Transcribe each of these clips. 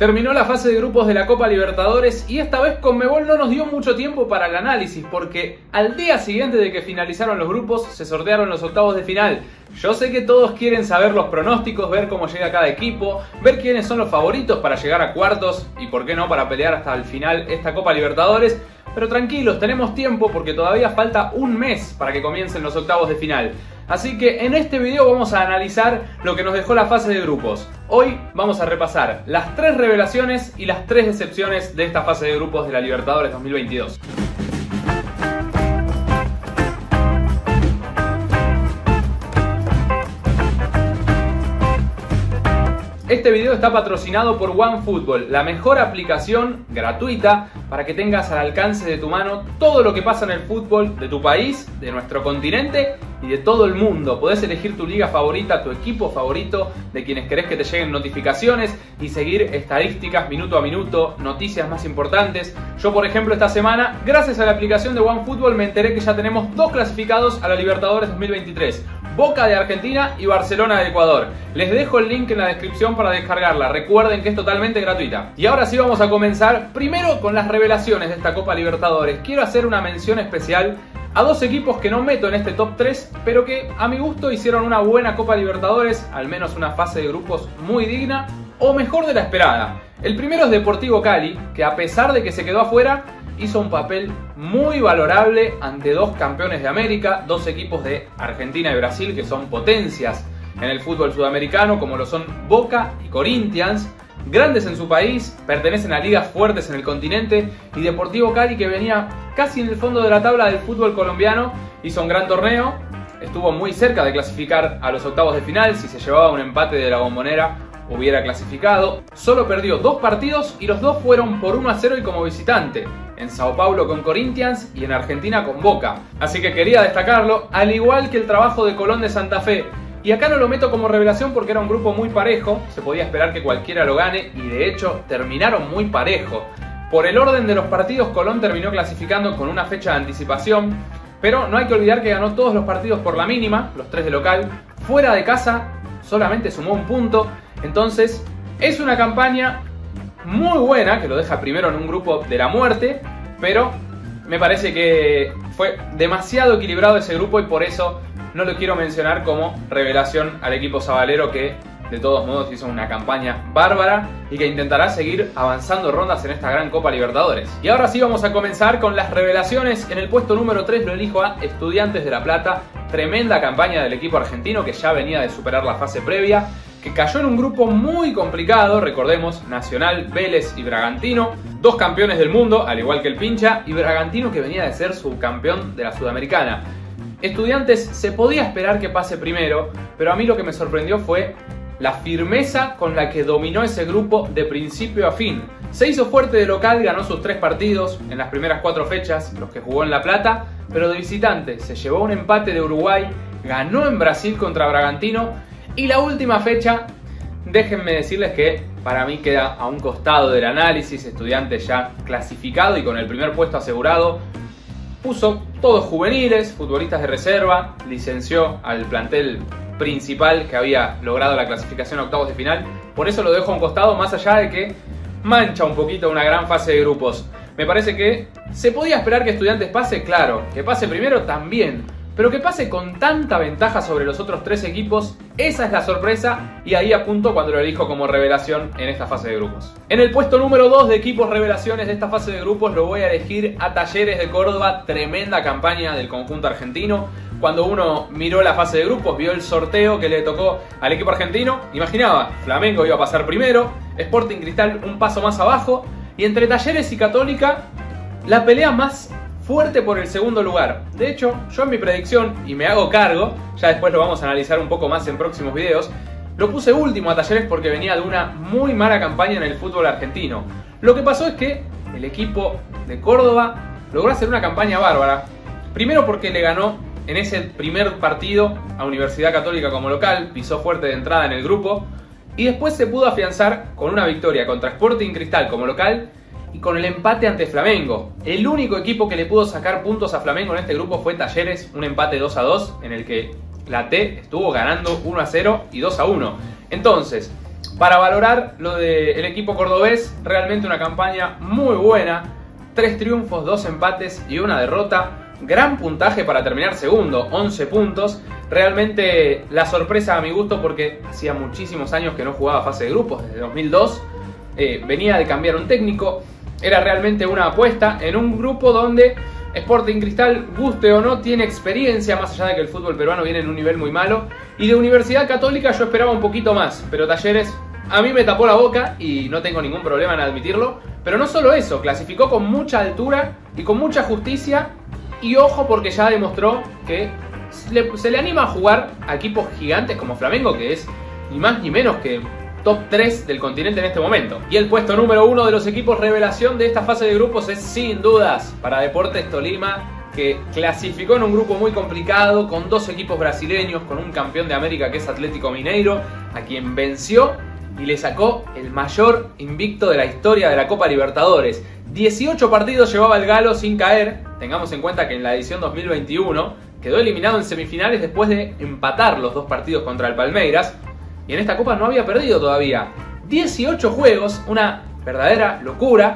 Terminó la fase de grupos de la Copa Libertadores y esta vez Conmebol no nos dio mucho tiempo para el análisis porque al día siguiente de que finalizaron los grupos se sortearon los octavos de final. Yo sé que todos quieren saber los pronósticos, ver cómo llega cada equipo, ver quiénes son los favoritos para llegar a cuartos y por qué no para pelear hasta el final esta Copa Libertadores. Pero tranquilos, tenemos tiempo porque todavía falta un mes para que comiencen los octavos de final. Así que en este video vamos a analizar lo que nos dejó la fase de grupos. Hoy vamos a repasar las 3 revelaciones y las 3 decepciones de esta fase de grupos de la Libertadores 2022. Este video está patrocinado por OneFootball, la mejor aplicación gratuita para que tengas al alcance de tu mano todo lo que pasa en el fútbol de tu país, de nuestro continente y de todo el mundo. Podés elegir tu liga favorita, tu equipo favorito, de quienes querés que te lleguen notificaciones y seguir estadísticas minuto a minuto, noticias más importantes. Yo, por ejemplo, esta semana, gracias a la aplicación de OneFootball, me enteré que ya tenemos 2 clasificados a la Libertadores 2023. Boca de Argentina y Barcelona de Ecuador. Les dejo el link en la descripción para descargarla. Recuerden que es totalmente gratuita. Y ahora sí vamos a comenzar primero con las revelaciones de esta Copa Libertadores. Quiero hacer una mención especial a 2 equipos que no meto en este top 3, pero que a mi gusto hicieron una buena Copa Libertadores, al menos una fase de grupos muy digna, o mejor de la esperada. El primero es Deportivo Cali, que a pesar de que se quedó afuera, hizo un papel muy valorable ante 2 campeones de América, 2 equipos de Argentina y Brasil que son potencias en el fútbol sudamericano, como lo son Boca y Corinthians, grandes en su país, pertenecen a ligas fuertes en el continente, y Deportivo Cali, que venía casi en el fondo de la tabla del fútbol colombiano, hizo un gran torneo, estuvo muy cerca de clasificar a los octavos de final. Si se llevaba un empate de la Bombonera hubiera clasificado. Solo perdió 2 partidos y los 2 fueron por 1-0 y como visitante, en Sao Paulo con Corinthians y en Argentina con Boca. Así que quería destacarlo, al igual que el trabajo de Colón de Santa Fe. Y acá no lo meto como revelación porque era un grupo muy parejo, se podía esperar que cualquiera lo gane y de hecho terminaron muy parejo. Por el orden de los partidos, Colón terminó clasificando con una fecha de anticipación, pero no hay que olvidar que ganó todos los partidos por la mínima, los 3 de local. Fuera de casa solamente sumó 1 punto, entonces es una campaña muy buena que lo deja primero en un grupo de la muerte, pero me parece que fue demasiado equilibrado ese grupo y por eso no lo quiero mencionar como revelación al equipo sabalero, que de todos modos hizo una campaña bárbara y que intentará seguir avanzando rondas en esta gran Copa Libertadores. Y ahora sí vamos a comenzar con las revelaciones. En el puesto número 3 lo elijo a Estudiantes de La Plata. Tremenda campaña del equipo argentino que ya venía de superar la fase previa, que cayó en un grupo muy complicado, recordemos, Nacional, Vélez y Bragantino, 2 campeones del mundo, al igual que el Pincha, y Bragantino que venía de ser subcampeón de la Sudamericana. Estudiantes se podía esperar que pase primero, pero a mí lo que me sorprendió fue la firmeza con la que dominó ese grupo de principio a fin. Se hizo fuerte de local, ganó sus 3 partidos en las primeras 4 fechas, los que jugó en La Plata, pero de visitante se llevó un empate de Uruguay, ganó en Brasil contra Bragantino, y la última fecha, déjenme decirles que para mí queda a un costado del análisis. Estudiantes ya clasificado y con el primer puesto asegurado, puso todos juveniles, futbolistas de reserva, licenció al plantel principal que había logrado la clasificación a octavos de final. Por eso lo dejo a un costado, más allá de que mancha un poquito una gran fase de grupos. Me parece que se podía esperar que Estudiantes pase, claro, que pase primero también, pero que pase con tanta ventaja sobre los otros 3 equipos, esa es la sorpresa, y ahí apunto cuando lo elijo como revelación en esta fase de grupos. En el puesto número 2 de equipos revelaciones de esta fase de grupos lo voy a elegir a Talleres de Córdoba. Tremenda campaña del conjunto argentino. Cuando uno miró la fase de grupos, vio el sorteo que le tocó al equipo argentino, imaginaba, Flamengo iba a pasar primero, Sporting Cristal un paso más abajo, y entre Talleres y Católica, la pelea más fuerte por el segundo lugar. De hecho, yo en mi predicción, y me hago cargo, ya después lo vamos a analizar un poco más en próximos videos, lo puse último a Talleres porque venía de una muy mala campaña en el fútbol argentino. Lo que pasó es que el equipo de Córdoba logró hacer una campaña bárbara. Primero porque le ganó en ese primer partido a Universidad Católica como local, pisó fuerte de entrada en el grupo, y después se pudo afianzar con una victoria contra Sporting Cristal como local y con el empate ante Flamengo. El único equipo que le pudo sacar puntos a Flamengo en este grupo fue Talleres, un empate 2-2 en el que la T estuvo ganando 1-0 y 2-1. Entonces, Para valorar lo del equipo cordobés, realmente una campaña muy buena. 3 triunfos, 2 empates y 1 derrota. Gran puntaje para terminar segundo, 11 puntos. Realmente la sorpresa a mi gusto porque hacía muchísimos años que no jugaba fase de grupos, desde 2002. Venía de cambiar un técnico. Era realmente una apuesta en un grupo donde Sporting Cristal, guste o no, tiene experiencia, más allá de que el fútbol peruano viene en un nivel muy malo. Y de Universidad Católica yo esperaba un poquito más, pero Talleres a mí me tapó la boca y no tengo ningún problema en admitirlo. Pero no solo eso, clasificó con mucha altura y con mucha justicia. Y ojo porque ya demostró que se le anima a jugar a equipos gigantes como Flamengo, que es ni más ni menos que top 3 del continente en este momento. Y el puesto número 1 de los equipos revelación de esta fase de grupos es sin dudas para Deportes Tolima, que clasificó en un grupo muy complicado, con 2 equipos brasileños, con un campeón de América que es Atlético Mineiro, a quien venció y le sacó el mayor invicto de la historia de la Copa Libertadores. 18 partidos llevaba el Galo sin caer. Tengamos en cuenta que en la edición 2021 quedó eliminado en semifinales después de empatar los 2 partidos contra el Palmeiras. Y en esta Copa no había perdido todavía. 18 juegos, una verdadera locura.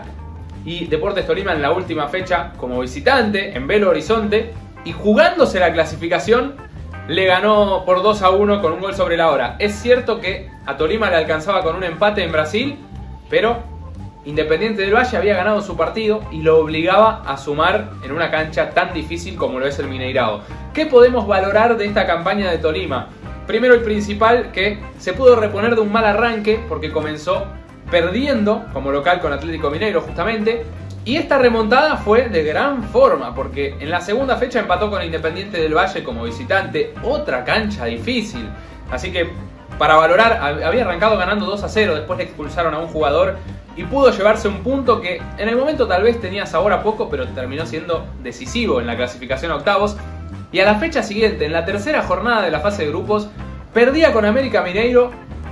Y Deportes Tolima en la última fecha como visitante en Belo Horizonte y jugándose la clasificación le ganó por 2-1 con un gol sobre la hora. Es cierto que a Tolima le alcanzaba con un empate en Brasil, pero Independiente del Valle había ganado su partido y lo obligaba a sumar en una cancha tan difícil como lo es el Mineirao. ¿Qué podemos valorar de esta campaña de Tolima? Primero y principal, que se pudo reponer de un mal arranque porque comenzó perdiendo como local con Atlético Mineiro justamente. Y esta remontada fue de gran forma porque en la segunda fecha empató con Independiente del Valle como visitante, otra cancha difícil. Así que para valorar, había arrancado ganando 2-0, después le expulsaron a un jugador y pudo llevarse un punto que en el momento tal vez tenía sabor a poco, pero terminó siendo decisivo en la clasificación a octavos. Y a la fecha siguiente, en la tercera jornada de la fase de grupos, perdía con América Mineiro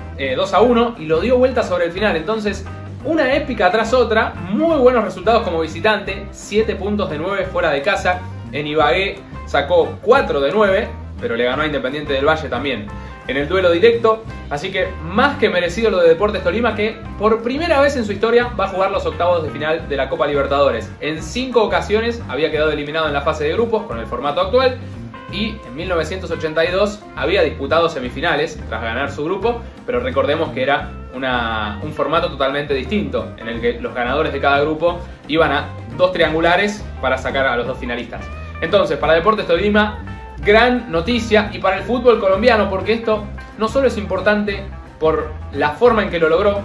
2-1 y lo dio vuelta sobre el final. Entonces, una épica tras otra, muy buenos resultados como visitante, 7 puntos de 9 fuera de casa. En Ibagué sacó 4 de 9, pero le ganó a Independiente del Valle también en el duelo directo. Así que más que merecido lo de Deportes Tolima, que por primera vez en su historia va a jugar los octavos de final de la Copa Libertadores. En 5 ocasiones había quedado eliminado en la fase de grupos con el formato actual y en 1982 había disputado semifinales tras ganar su grupo, pero recordemos que era un formato totalmente distinto en el que los ganadores de cada grupo iban a 2 triangulares para sacar a los 2 finalistas. Entonces, para Deportes Tolima, gran noticia, y para el fútbol colombiano, porque esto no solo es importante por la forma en que lo logró,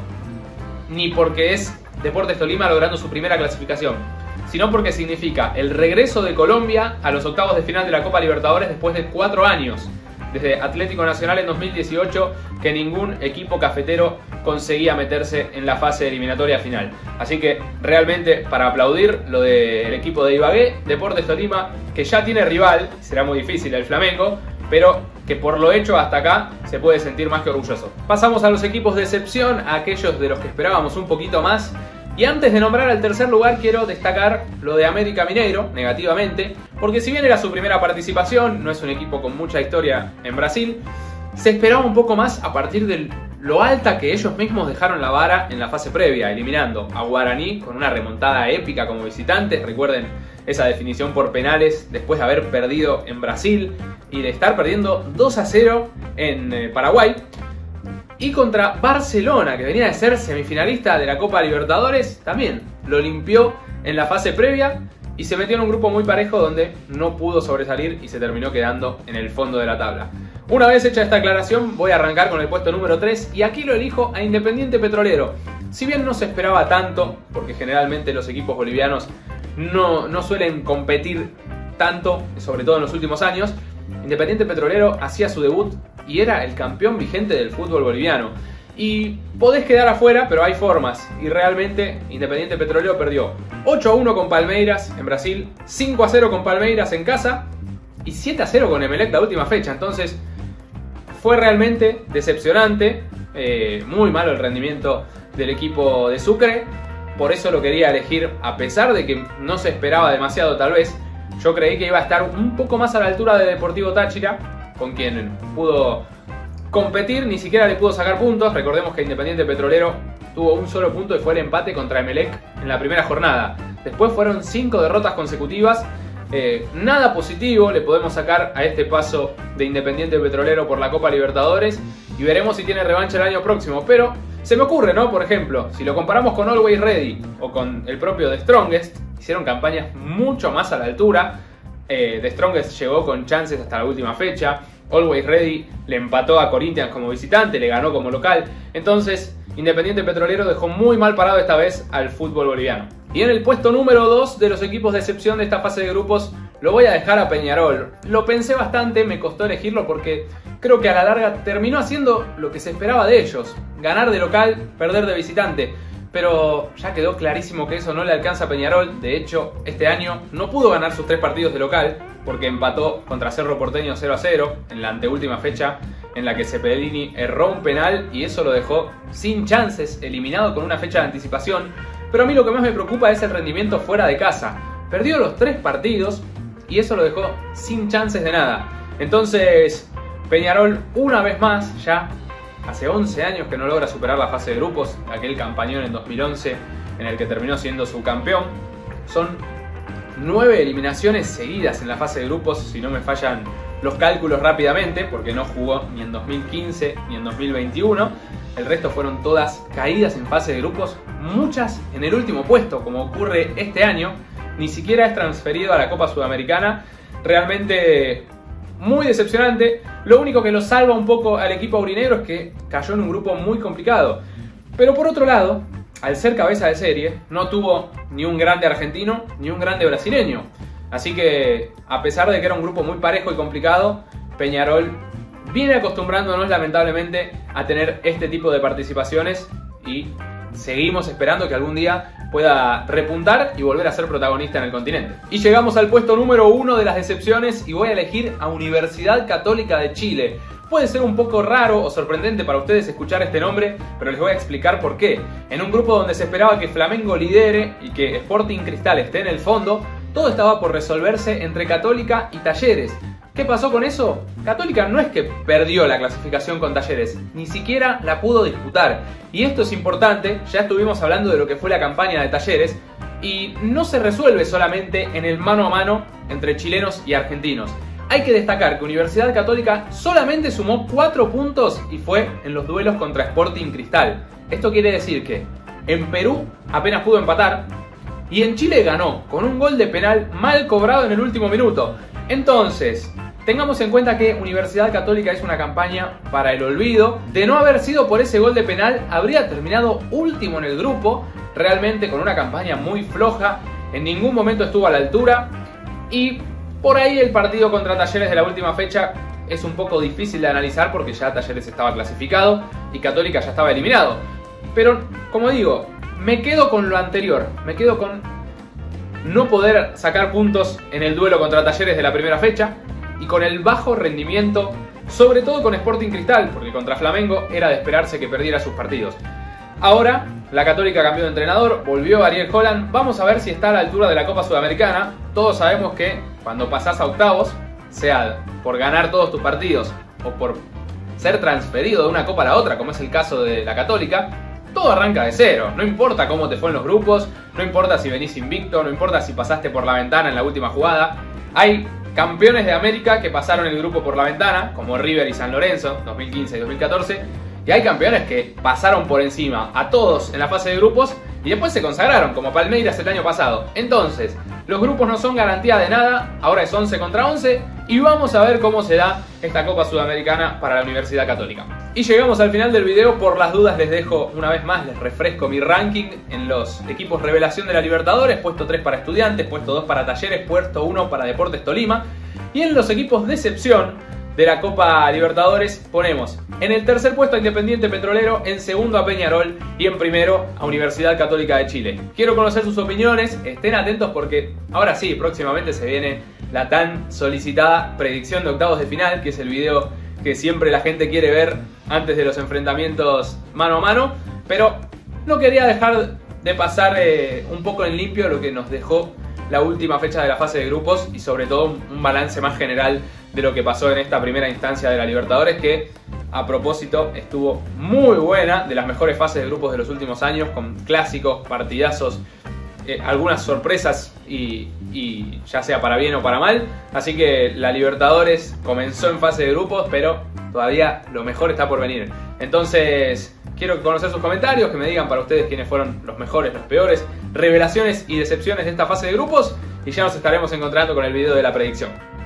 ni porque es Deportes Tolima logrando su primera clasificación, sino porque significa el regreso de Colombia a los octavos de final de la Copa Libertadores después de 4 años. Desde Atlético Nacional en 2018, que ningún equipo cafetero conseguía meterse en la fase eliminatoria final. Así que realmente para aplaudir lo del equipo de Ibagué, Deportes Tolima, que ya tiene rival, será muy difícil el Flamengo, pero que por lo hecho hasta acá se puede sentir más que orgulloso. Pasamos a los equipos de excepción, a aquellos de los que esperábamos un poquito más. Y antes de nombrar al tercer lugar, quiero destacar lo de América Mineiro, negativamente, porque si bien era su primera participación, no es un equipo con mucha historia en Brasil, se esperaba un poco más a partir de lo alta que ellos mismos dejaron la vara en la fase previa, eliminando a Guaraní con una remontada épica como visitantes. Recuerden esa definición por penales después de haber perdido en Brasil y de estar perdiendo 2-0 en Paraguay. Y contra Barcelona, que venía de ser semifinalista de la Copa Libertadores, también lo limpió en la fase previa y se metió en un grupo muy parejo donde no pudo sobresalir y se terminó quedando en el fondo de la tabla. Una vez hecha esta aclaración, voy a arrancar con el puesto número 3 y aquí lo elijo a Independiente Petrolero. Si bien no se esperaba tanto, porque generalmente los equipos bolivianos no suelen competir tanto, sobre todo en los últimos años, Independiente Petrolero hacía su debut y era el campeón vigente del fútbol boliviano. Y podés quedar afuera, pero hay formas. Y realmente Independiente Petrolero perdió 8-1 con Palmeiras en Brasil, 5-0 con Palmeiras en casa y 7-0 con Emelec la última fecha. Entonces fue realmente decepcionante, muy malo el rendimiento del equipo de Sucre. Por eso lo quería elegir, a pesar de que no se esperaba demasiado tal vez. Yo creí que iba a estar un poco más a la altura de Deportivo Táchira, con quien pudo competir, ni siquiera le pudo sacar puntos. Recordemos que Independiente Petrolero tuvo un solo punto y fue el empate contra Emelec en la primera jornada. Después fueron 5 derrotas consecutivas. Nada positivo le podemos sacar a este paso de Independiente Petrolero por la Copa Libertadores y veremos si tiene revancha el año próximo. Pero se me ocurre, ¿no? Por ejemplo, si lo comparamos con Always Ready o con el propio The Strongest, hicieron campañas mucho más a la altura. The Strongest llegó con chances hasta la última fecha. Always Ready le empató a Corinthians como visitante, le ganó como local. Entonces, Independiente Petrolero dejó muy mal parado esta vez al fútbol boliviano. Y en el puesto número 2 de los equipos de excepción de esta fase de grupos lo voy a dejar a Peñarol. Lo pensé bastante, me costó elegirlo porque creo que a la larga terminó haciendo lo que se esperaba de ellos. Ganar de local, perder de visitante. Pero ya quedó clarísimo que eso no le alcanza a Peñarol. De hecho, este año no pudo ganar sus 3 partidos de local porque empató contra Cerro Porteño 0-0 en la anteúltima fecha, en la que Cepelini erró un penal y eso lo dejó sin chances, eliminado con una fecha de anticipación. Pero a mí lo que más me preocupa es el rendimiento fuera de casa. Perdió los 3 partidos y eso lo dejó sin chances de nada. Entonces, Peñarol una vez más, ya hace 11 años que no logra superar la fase de grupos, aquel campañón en 2011 en el que terminó siendo subcampeón. Son 9 eliminaciones seguidas en la fase de grupos, si no me fallan los cálculos rápidamente, porque no jugó ni en 2015 ni en 2021. El resto fueron todas caídas en fase de grupos, muchas en el último puesto, como ocurre este año. Ni siquiera es transferido a la Copa Sudamericana. Realmente muy decepcionante. Lo único que lo salva un poco al equipo aurinegro es que cayó en un grupo muy complicado. Pero por otro lado, al ser cabeza de serie, no tuvo ni un grande argentino ni un grande brasileño. Así que, a pesar de que era un grupo muy parejo y complicado, Peñarol viene acostumbrándonos lamentablemente a tener este tipo de participaciones y seguimos esperando que algún día pueda repuntar y volver a ser protagonista en el continente. Y llegamos al puesto número 1 de las decepciones y voy a elegir a Universidad Católica de Chile. Puede ser un poco raro o sorprendente para ustedes escuchar este nombre, pero les voy a explicar por qué. En un grupo donde se esperaba que Flamengo lidere y que Sporting Cristal esté en el fondo, todo estaba por resolverse entre Católica y Talleres. ¿Qué pasó con eso? Católica no es que perdió la clasificación con Talleres, ni siquiera la pudo disputar. Y esto es importante, ya estuvimos hablando de lo que fue la campaña de Talleres, y no se resuelve solamente en el mano a mano entre chilenos y argentinos. Hay que destacar que Universidad Católica solamente sumó 4 puntos y fue en los duelos contra Sporting Cristal. Esto quiere decir que en Perú apenas pudo empatar y en Chile ganó con un gol de penal mal cobrado en el último minuto. Entonces, tengamos en cuenta que Universidad Católica es una campaña para el olvido. De no haber sido por ese gol de penal, habría terminado último en el grupo, realmente con una campaña muy floja, en ningún momento estuvo a la altura. Y por ahí el partido contra Talleres de la última fecha es un poco difícil de analizar porque ya Talleres estaba clasificado y Católica ya estaba eliminado. Pero, como digo, me quedo con lo anterior, me quedo con no poder sacar puntos en el duelo contra Talleres de la primera fecha y con el bajo rendimiento, sobre todo con Sporting Cristal, porque contra Flamengo era de esperarse que perdiera sus partidos. Ahora, la Católica cambió de entrenador, volvió Ariel Holland, vamos a ver si está a la altura de la Copa Sudamericana. Todos sabemos que cuando pasás a octavos, sea por ganar todos tus partidos o por ser transferido de una copa a la otra, como es el caso de la Católica, todo arranca de cero. No importa cómo te fue en los grupos, no importa si venís invicto, no importa si pasaste por la ventana en la última jugada. Hay campeones de América que pasaron el grupo por la ventana, como River y San Lorenzo, 2015 y 2014. Y hay campeones que pasaron por encima a todos en la fase de grupos y después se consagraron, como Palmeiras el año pasado. Entonces, los grupos no son garantía de nada, ahora es 11 contra 11 y vamos a ver cómo se da esta Copa Sudamericana para la Universidad Católica. Y llegamos al final del video, por las dudas les dejo una vez más, les refresco mi ranking en los equipos revelación de la Libertadores, puesto 3 para Estudiantes, puesto 2 para Talleres, puesto 1 para Deportes Tolima, y en los equipos de excepción de la Copa Libertadores ponemos en el tercer puesto a Independiente Petrolero, en segundo a Peñarol y en primero a Universidad Católica de Chile. Quiero conocer sus opiniones, estén atentos porque ahora sí, próximamente se viene la tan solicitada predicción de octavos de final, que es el video que siempre la gente quiere ver antes de los enfrentamientos mano a mano, pero no quería dejar de pasar un poco en limpio lo que nos dejó la última fecha de la fase de grupos y sobre todo un balance más general de lo que pasó en esta primera instancia de la Libertadores, que a propósito, estuvo muy buena, de las mejores fases de grupos de los últimos años, con clásicos, partidazos, algunas sorpresas y ya sea para bien o para mal. Así que la Libertadores comenzó en fase de grupos, pero todavía lo mejor está por venir. Entonces quiero conocer sus comentarios, que me digan para ustedes quiénes fueron los mejores, los peores, revelaciones y decepciones de esta fase de grupos, y ya nos estaremos encontrando con el video de la predicción.